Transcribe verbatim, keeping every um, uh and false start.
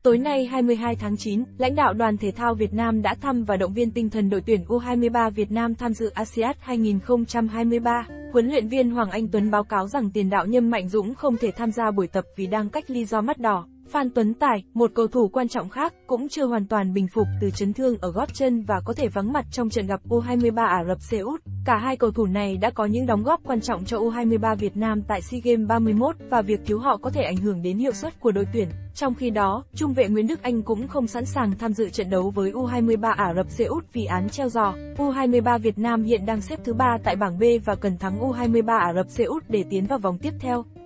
Tối nay hai mươi hai tháng chín, lãnh đạo Đoàn Thể thao Việt Nam đã thăm và động viên tinh thần đội tuyển U hai mươi ba Việt Nam tham dự a si át hai không hai ba. Huấn luyện viên Hoàng Anh Tuấn báo cáo rằng tiền đạo Nhâm Mạnh Dũng không thể tham gia buổi tập vì đang cách ly do mắt đỏ. Phan Tuấn Tài, một cầu thủ quan trọng khác, cũng chưa hoàn toàn bình phục từ chấn thương ở gót chân và có thể vắng mặt trong trận gặp U hai mươi ba Ả Rập Xê Út. Cả hai cầu thủ này đã có những đóng góp quan trọng cho U hai mươi ba Việt Nam tại SEA Games ba mươi mốt và việc thiếu họ có thể ảnh hưởng đến hiệu suất của đội tuyển. Trong khi đó, trung vệ Nguyễn Đức Anh cũng không sẵn sàng tham dự trận đấu với U hai mươi ba Ả Rập Xê Út vì án treo giò. U hai mươi ba Việt Nam hiện đang xếp thứ ba tại bảng B và cần thắng U hai mươi ba Ả Rập Xê Út để tiến vào vòng tiếp theo.